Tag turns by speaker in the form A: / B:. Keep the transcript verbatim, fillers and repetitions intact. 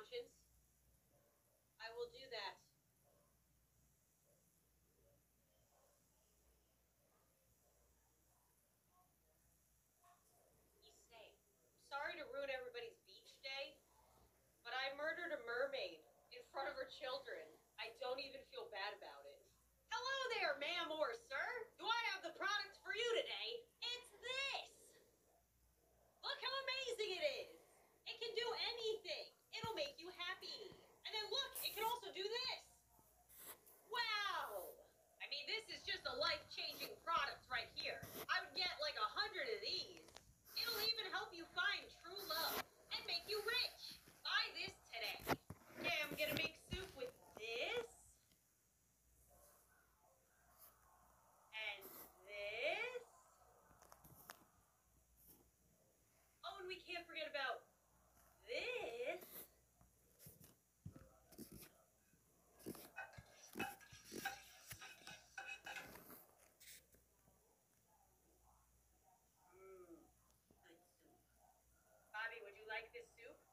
A: conscience. I will do that. Issei, sorry to ruin everybody's beach day, but I murdered a mermaid in front of her children. I don't even feel bad about it. Hello there, ma'am or sir. Do I have the product for you today? It's this. Look how amazing it is. It can do anything. It'll make you happy. And then look, it can also do this. Wow. I mean, this is just a life-changing product right here. I would get like a hundred of these. It'll even help you find true love and make you rich. Buy this today. Okay, I'm gonna make soup with this. And this. Oh, and we can't forget about this. Mmm, good soup. Bobby, would you like this soup?